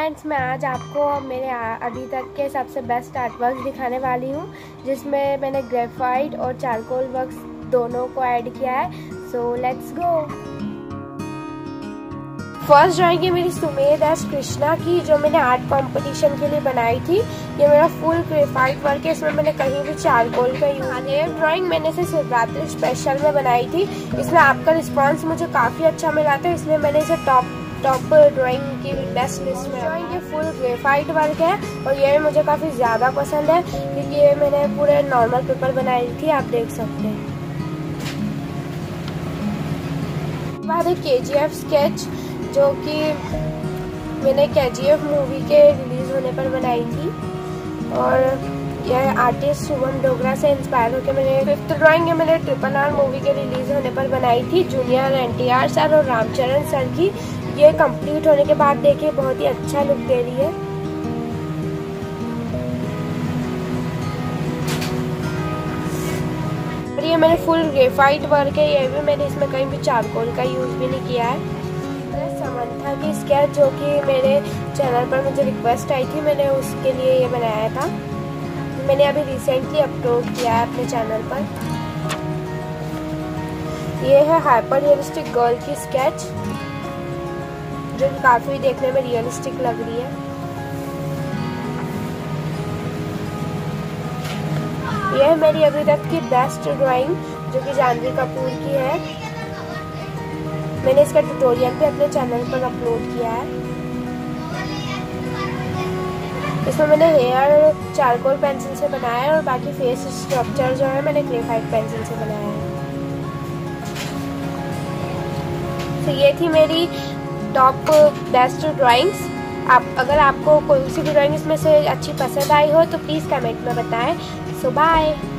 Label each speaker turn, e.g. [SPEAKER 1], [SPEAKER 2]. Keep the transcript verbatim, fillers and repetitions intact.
[SPEAKER 1] Friends, मैं आज आपको मेरे अभी तक के सबसे बेस्ट आर्ट वर्क दिखाने वाली हूँ, जिसमें मैंने ग्रेफाइट और चारकोल वर्क्स दोनों को ऐड किया है। So let's go. First drawing है मेरी सुमेध एस कृष्णा की, जो मैंने आर्ट कंपटीशन के लिए बनाई थी। ये मेरा फुल ग्रेफाइट वर्क है, इसमें मैंने कहीं भी चारकोल का यूज नहीं है। ड्राइंग मैंने इसे शिवरात्रि स्पेशल में बनाई थी। इसमें आपका रिस्पांस मुझे काफ़ी अच्छा मिला था, इसलिए मैंने इसे टॉप टॉप ड्राइंग की बेस्ट लिस्ट में। ड्राइंग ये फुल ग्रेफाइट वर्क है और ये मुझे काफ़ी ज़्यादा पसंद है, क्योंकि ये मैंने पूरे नॉर्मल पेपर बनाई थी, आप देख सकते हैं। बाद है के जी एफ स्केच, जो कि मैंने के जी एफ मूवी के रिलीज होने पर बनाई थी। और यह आर्टिस्ट शुभम डोगरा से इंस्पायर होकर मैंने फिफ्थ ड्राइंग है मैंने ट्रिपल आर मूवी के रिलीज होने पर बनाई थी, junior N T R sir और रामचरण सर की। ये कंप्लीट होने के बाद देखिए बहुत ही अच्छा लुक दे रही है। और ये मैंने फुल ग्रेफाइट वर्क है, ये भी मैंने इसमें कहीं भी चारकोल का यूज भी नहीं किया है। समंथा की स्केच, जो कि मेरे चैनल पर मुझे रिक्वेस्ट आई थी, मैंने उसके लिए ये बनाया था। मैंने अभी रिसेंटली अपलोड किया है अपने चैनल पर। ये है हाइपर रियलिस्टिक गर्ल की स्केच, जो कि काफ़ी देखने में रियलिस्टिक लग रही है। यह है मेरी अभी तक की बेस्ट ड्राइंग, जो कि जानवी कपूर की है। मैंने इसका ट्यूटोरियल भी अपने चैनल पर अपलोड किया है। इसमें मैंने हेयर चारकोल पेंसिल से बनाया है और बाकी फेस स्ट्रक्चर जो है मैंने ग्रेफाइट पेंसिल से बनाया है। तो ये थी मेरी टॉप बेस्ट ड्राइंग्स। आप अगर आपको कोई सी भी ड्राइंग इसमें से अच्छी पसंद आई हो तो प्लीज़ कमेंट में बताएं। So bye.